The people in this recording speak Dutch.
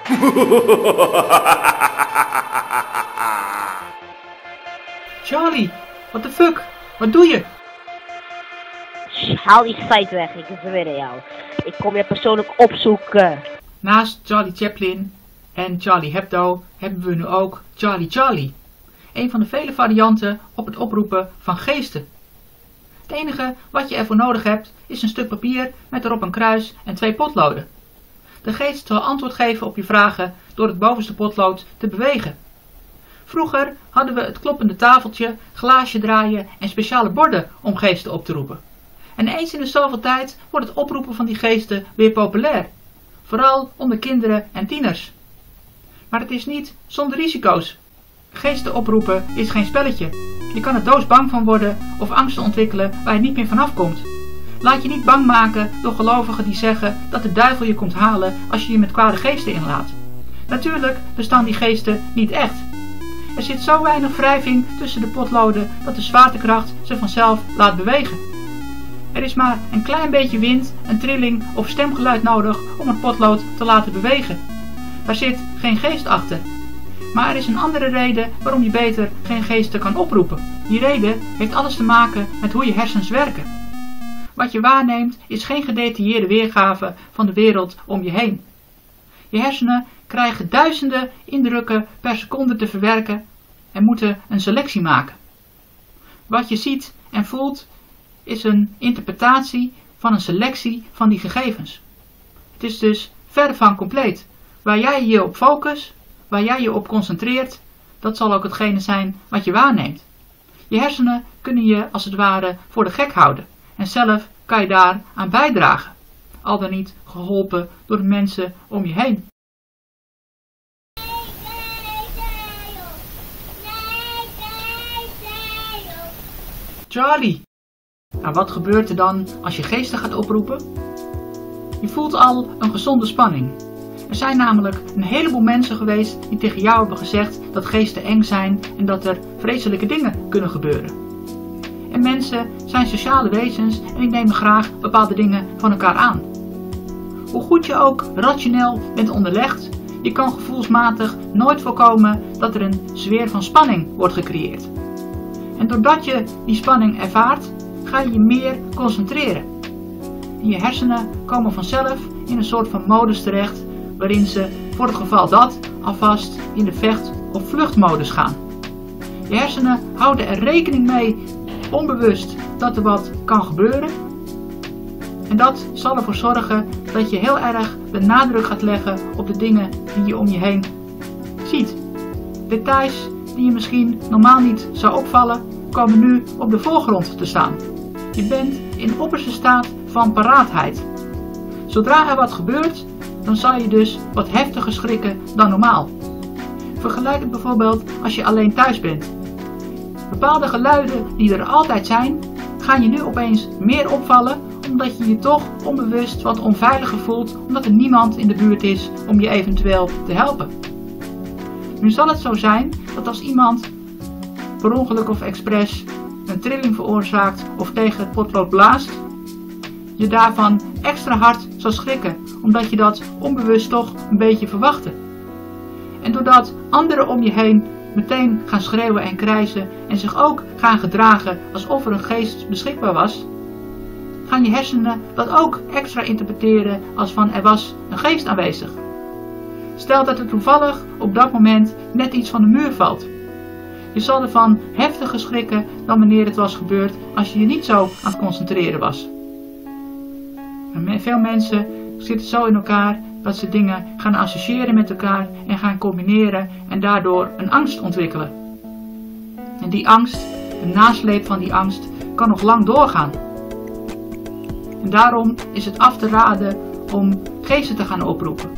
Charlie, what the fuck? Wat doe je? Haal die site weg, ik zweer jou. Ik kom je persoonlijk opzoeken. Naast Charlie Chaplin en Charlie Hebdo hebben we nu ook Charlie Charlie. Een van de vele varianten op het oproepen van geesten. Het enige wat je ervoor nodig hebt is een stuk papier met erop een kruis en 2 potloden. De geest zal antwoord geven op je vragen door het bovenste potlood te bewegen. Vroeger hadden we het kloppende tafeltje, glaasje draaien en speciale borden om geesten op te roepen. En eens in de zoveel tijd wordt het oproepen van die geesten weer populair. Vooral onder kinderen en tieners. Maar het is niet zonder risico's. Geesten oproepen is geen spelletje. Je kan er doodsbang van worden of angsten ontwikkelen waar je niet meer vanaf komt. Laat je niet bang maken door gelovigen die zeggen dat de duivel je komt halen als je je met kwade geesten inlaat. Natuurlijk bestaan die geesten niet echt. Er zit zo weinig wrijving tussen de potloden dat de zwaartekracht ze vanzelf laat bewegen. Er is maar een klein beetje wind, een trilling of stemgeluid nodig om het potlood te laten bewegen. Daar zit geen geest achter. Maar er is een andere reden waarom je beter geen geesten kan oproepen. Die reden heeft alles te maken met hoe je hersens werken. Wat je waarneemt is geen gedetailleerde weergave van de wereld om je heen. Je hersenen krijgen duizenden indrukken per seconde te verwerken en moeten een selectie maken. Wat je ziet en voelt is een interpretatie van een selectie van die gegevens. Het is dus verre van compleet. Waar jij je op focust, waar jij je op concentreert, dat zal ook hetgene zijn wat je waarneemt. Je hersenen kunnen je als het ware voor de gek houden en zelf kan je daar aan bijdragen, al dan niet geholpen door de mensen om je heen. Charlie! Nou, wat gebeurt er dan als je geesten gaat oproepen? Je voelt al een gezonde spanning. Er zijn namelijk een heleboel mensen geweest die tegen jou hebben gezegd dat geesten eng zijn en dat er vreselijke dingen kunnen gebeuren. En mensen zijn sociale wezens en die nemen graag bepaalde dingen van elkaar aan. Hoe goed je ook rationeel bent onderlegd, je kan gevoelsmatig nooit voorkomen dat er een sfeer van spanning wordt gecreëerd. En doordat je die spanning ervaart, ga je je meer concentreren. En je hersenen komen vanzelf in een soort van modus terecht, waarin ze voor het geval dat alvast in de vecht- of vluchtmodus gaan. Je hersenen houden er rekening mee, onbewust, dat er wat kan gebeuren. En dat zal ervoor zorgen dat je heel erg de nadruk gaat leggen op de dingen die je om je heen ziet. Details die je misschien normaal niet zou opvallen, komen nu op de voorgrond te staan. Je bent in opperste staat van paraatheid. Zodra er wat gebeurt, dan zal je dus wat heftiger schrikken dan normaal. Vergelijk het bijvoorbeeld als je alleen thuis bent. Bepaalde geluiden die er altijd zijn, gaan je nu opeens meer opvallen, omdat je je toch onbewust wat onveiliger voelt, omdat er niemand in de buurt is om je eventueel te helpen. Nu zal het zo zijn dat als iemand per ongeluk of expres een trilling veroorzaakt of tegen het potlood blaast, je daarvan extra hard zal schrikken, omdat je dat onbewust toch een beetje verwachtte. En doordat anderen om je heen meteen gaan schreeuwen en krijsen en zich ook gaan gedragen alsof er een geest beschikbaar was, gaan je hersenen dat ook extra interpreteren als van er was een geest aanwezig. Stel dat er toevallig op dat moment net iets van de muur valt. Je zal ervan heftiger schrikken dan wanneer het was gebeurd als je je niet zo aan het concentreren was. En veel mensen zitten zo in elkaar dat ze dingen gaan associëren met elkaar en gaan combineren en daardoor een angst ontwikkelen. En die angst, de nasleep van die angst, kan nog lang doorgaan. En daarom is het af te raden om geesten te gaan oproepen.